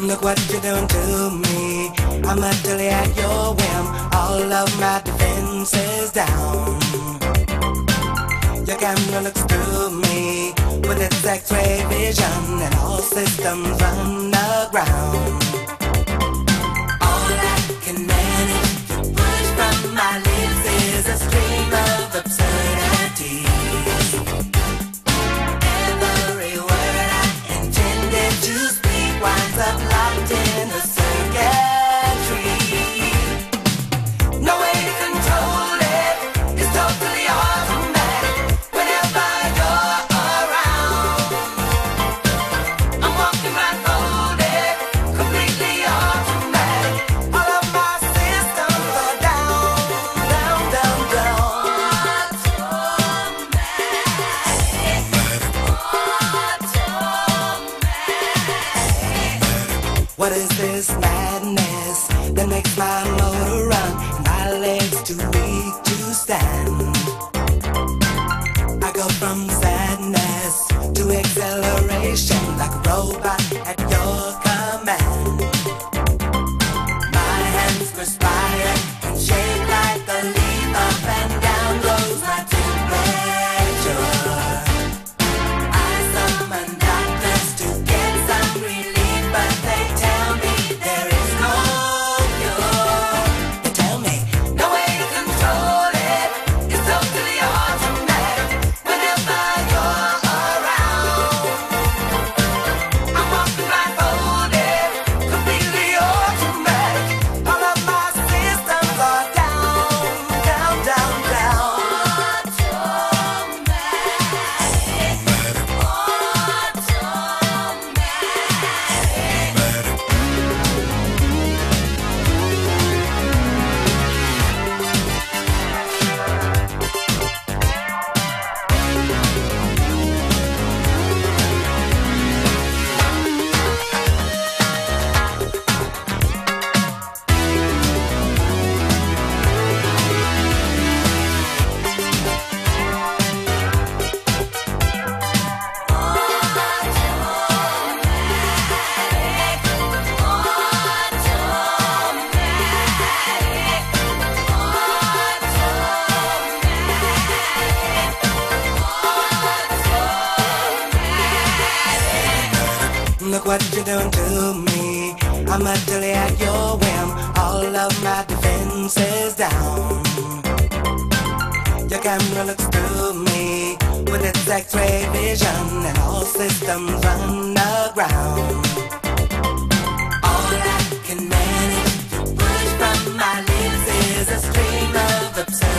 Look what you're doing to me. I'm utterly at your whim. All of my defenses down. Your camera looks through me with its X-ray vision, and all systems run aground. All I can manage to push from my lips is a stream of absurdity. Every word I intended to speak winds up locked in the circuitry. No way to control it, it's totally automatic. Whenever you're around, I'm walking blindfolded, completely automatic. All of my systems are down, down, down, down. What is this madness that makes my motor run and my legs too weak to stand? I go from sadness to acceleration like a robot at your command. My hands perspire and shake like a leaf. Up and down goes my temperature. I summon doctors to get some relief, but they tell me there is no cure. They tell me no way to control it, it's totally automatic. Whenever you're around, I'm walking blindfolded, completely automatic. All of my systems are down, down, down, down. Look what you're doing to me. I'm utterly at your whim. All of my defenses down. Your camera looks through me with its X-ray vision, and all systems run aground. All I can manage to push from my lips is a stream of absurd.